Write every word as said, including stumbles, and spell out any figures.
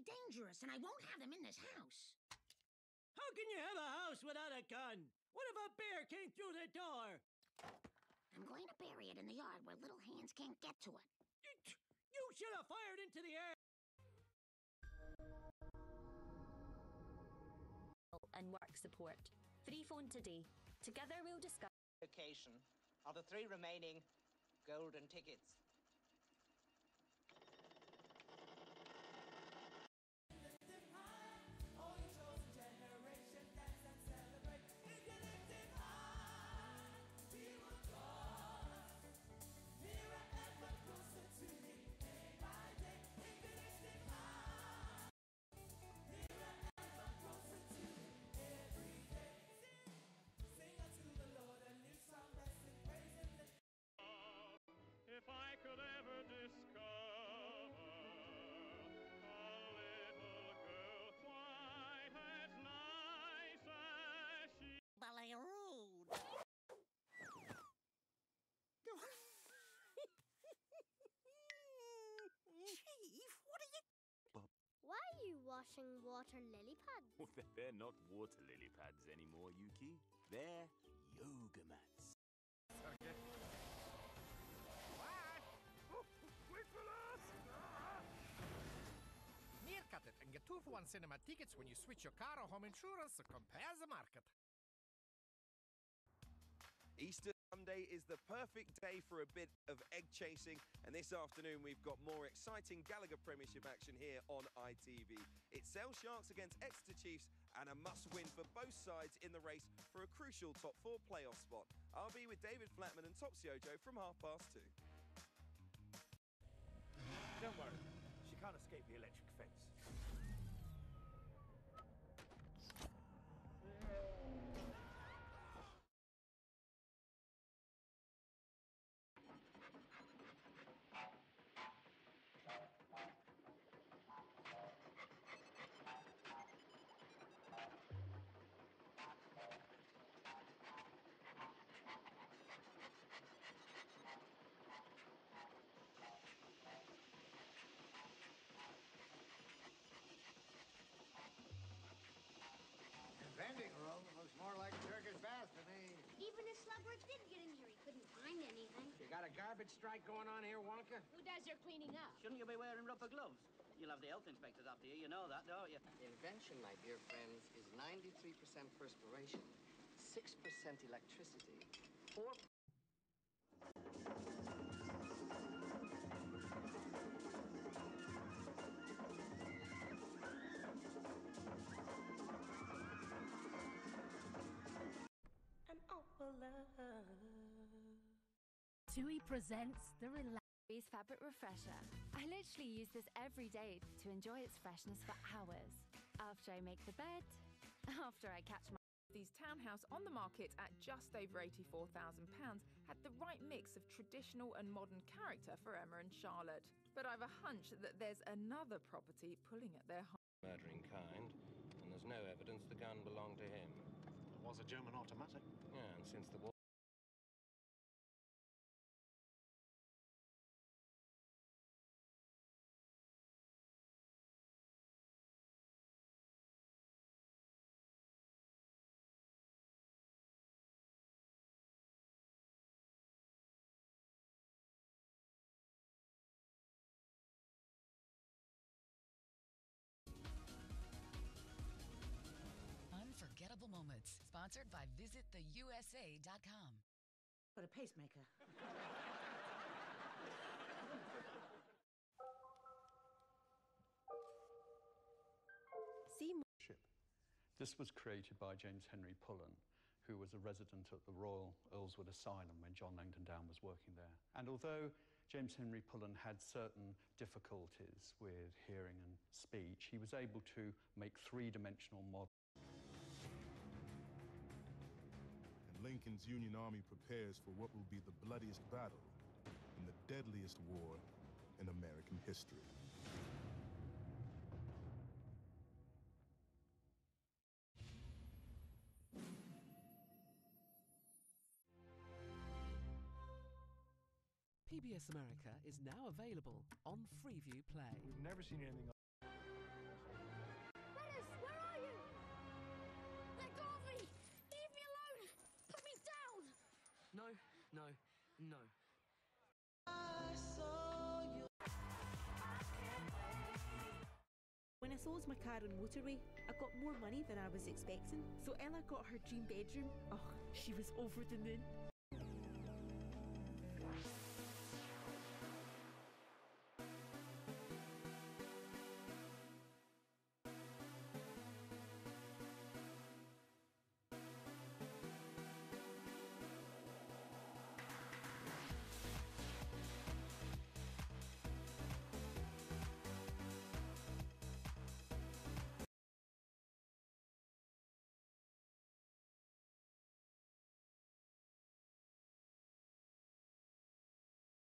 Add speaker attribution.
Speaker 1: dangerous, and I won't have them in this house.
Speaker 2: How can you have a house without a gun? What if a bear came through the door?
Speaker 1: I'm going to bury it in the yard where little hands can't get to it.
Speaker 2: You should have fired into the air.
Speaker 3: And work support. Free phone today. Together we'll discuss
Speaker 4: Location of the three remaining golden tickets.
Speaker 5: If I could ever discover a little girl quite as nice as she...
Speaker 1: Ballet rude. Chief, what are you...
Speaker 6: Why are you washing water lily pads?
Speaker 7: Well, they're not water lily pads anymore, Yuki. They're yoga mats.
Speaker 8: Okay. Wait for us! Meerkat it and get two for one cinema tickets when you switch your car or home insurance, so compare the market.
Speaker 9: Easter Sunday is the perfect day for a bit of egg chasing, and this afternoon we've got more exciting Gallagher Premiership action here on I T V. It's Sale Sharks against Exeter Chiefs, and a must-win for both sides in the race for a crucial top four playoff spot. I'll be with David Flatman and Topsy Ojo from half past two.
Speaker 10: Don't worry, she can't escape the electric fence.
Speaker 11: Vending room looks more like Turkish baths to me.
Speaker 6: Even if Slugworth did get injured, he couldn't find anything.
Speaker 12: You got a garbage strike going on here, Wonka?
Speaker 13: Who does your cleaning up?
Speaker 14: Shouldn't you be wearing rubber gloves? You'll have the health inspectors after you, you know that, don't you?
Speaker 15: Invention, my dear friends, is ninety-three percent perspiration, six percent electricity, four...
Speaker 13: An awful love.
Speaker 16: TUI presents the Relax
Speaker 17: Fabric Refresher. I literally use this every day to enjoy its freshness for hours. After I make the bed, after I catch my...
Speaker 18: These townhouse on the market at just over eighty-four thousand pounds had the right mix of traditional and modern character for Emma and Charlotte. But I've a hunch that there's another property pulling at their heart.
Speaker 19: Murdering kind, and there's no evidence the gun belonged to him.
Speaker 20: It was a German automatic.
Speaker 19: Yeah, and since the war...
Speaker 16: Unforgettable Moments, sponsored by visit the U S A dot com.
Speaker 1: Put a pacemaker.
Speaker 4: Seymour. This was created by James Henry Pullen, who was a resident at the Royal Earlswood Asylum when John Langton Down was working there. And although James Henry Pullen had certain difficulties with hearing and speech, he was able to make three-dimensional models.
Speaker 13: And Lincoln's Union Army prepares for what will be the bloodiest battle and the deadliest war in American history.
Speaker 3: P B S America is now available on Freeview Play.
Speaker 20: We've never seen anything.
Speaker 21: No, no, no.
Speaker 22: When I sold my car on motorway, I got more money than I was expecting. So Ella got her dream bedroom. Oh, she was over the moon.